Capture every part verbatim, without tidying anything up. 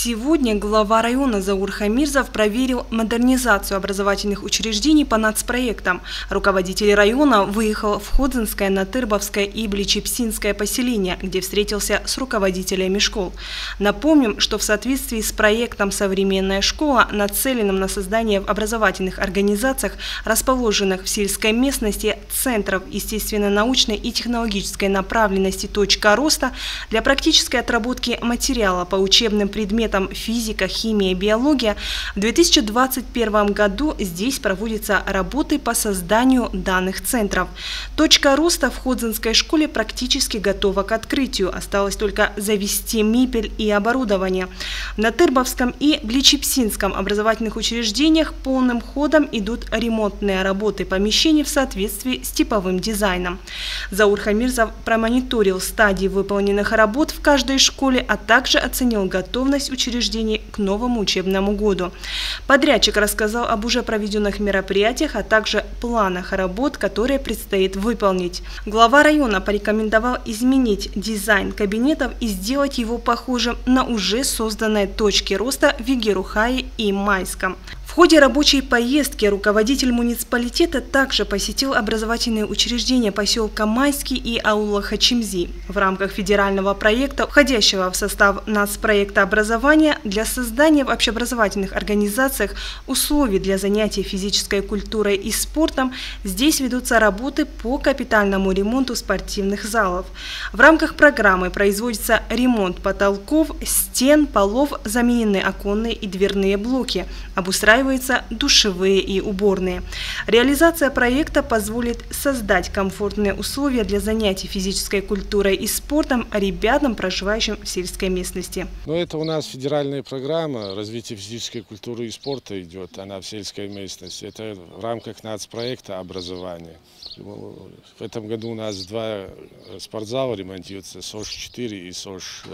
Сегодня глава района Заур Хамирзов проверил модернизацию образовательных учреждений по нацпроектам. Руководитель района выехал в Ходзинское, Натырбовское и Бличепсинское поселение, где встретился с руководителями школ. Напомним, что в соответствии с проектом «Современная школа», нацеленным на создание в образовательных организациях, расположенных в сельской местности, центров естественно-научной и технологической направленности «Точка роста», для практической отработки материала по учебным предметам физика, химия, биология, в две тысячи двадцать первом году здесь проводятся работы по созданию данных центров. Точка роста в Ходзинской школе практически готова к открытию. Осталось только завести мебель и оборудование. В Натырбовском и Бличепсинском образовательных учреждениях полным ходом идут ремонтные работы помещений в соответствии с типовым дизайном. Заур Хамирзов промониторил стадии выполненных работ в каждой школе, а также оценил готовность учреждений к новому учебному году. Подрядчик рассказал об уже проведенных мероприятиях, а также планах работ, которые предстоит выполнить. Глава района порекомендовал изменить дизайн кабинетов и сделать его похожим на уже созданные точки роста в Игерухае и Майском. В ходе рабочей поездки руководитель муниципалитета также посетил образовательные учреждения поселка Майский и аула Хачимзи. В рамках федерального проекта, входящего в состав нацпроекта образования, для создания в общеобразовательных организациях условий для занятий физической культурой и спортом, здесь ведутся работы по капитальному ремонту спортивных залов. В рамках программы производится ремонт потолков, стен, полов, заменены оконные и дверные блоки, обустраиваются душевые и уборные. Реализация проекта позволит создать комфортные условия для занятий физической культурой и спортом ребятам, проживающим в сельской местности. Но это у нас федеральная программа развития физической культуры и спорта идет, она в сельской местности. Это в рамках нацпроекта образования. В этом году у нас два спортзала ремонтируются, СОЖ четыре и СОЖ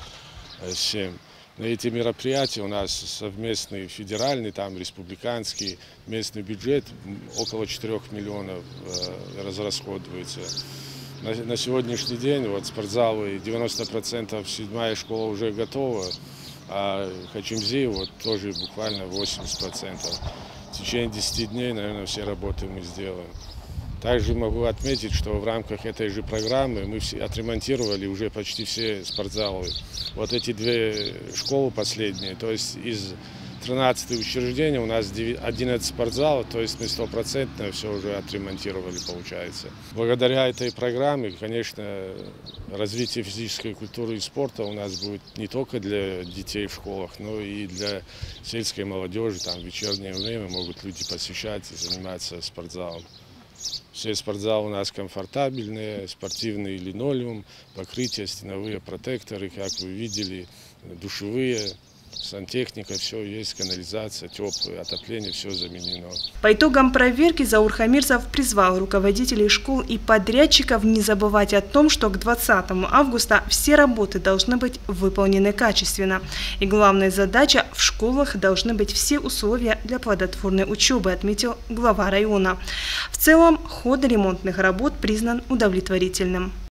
семь. На эти мероприятия у нас совместный федеральный, там республиканский, местный бюджет около четырёх миллионов э, разрасходуется. На, на сегодняшний день вот спортзалы девяносто процентов, седьмая школа уже готова, а Хачимзи вот тоже буквально восемьдесят процентов. В течение десяти дней, наверное, все работы мы сделаем. Также могу отметить, что в рамках этой же программы мы отремонтировали уже почти все спортзалы. Вот эти две школы последние, то есть из тринадцати учреждений у нас одиннадцать спортзалов, то есть мы стопроцентно все уже отремонтировали, получается. Благодаря этой программе, конечно, развитие физической культуры и спорта у нас будет не только для детей в школах, но и для сельской молодежи. Там в вечернее время могут люди посещать и заниматься спортзалом. Все спортзалы у нас комфортабельные, спортивный линолеум, покрытие, стеновые протекторы, как вы видели, душевые, сантехника, все есть, канализация, теплое, отопление, все заменено. По итогам проверки Заур Хамирзов призвал руководителей школ и подрядчиков не забывать о том, что к двадцатому августа все работы должны быть выполнены качественно. И главная задача – в школах должны быть все условия для плодотворной учебы, отметил глава района. В целом, ход ремонтных работ признан удовлетворительным.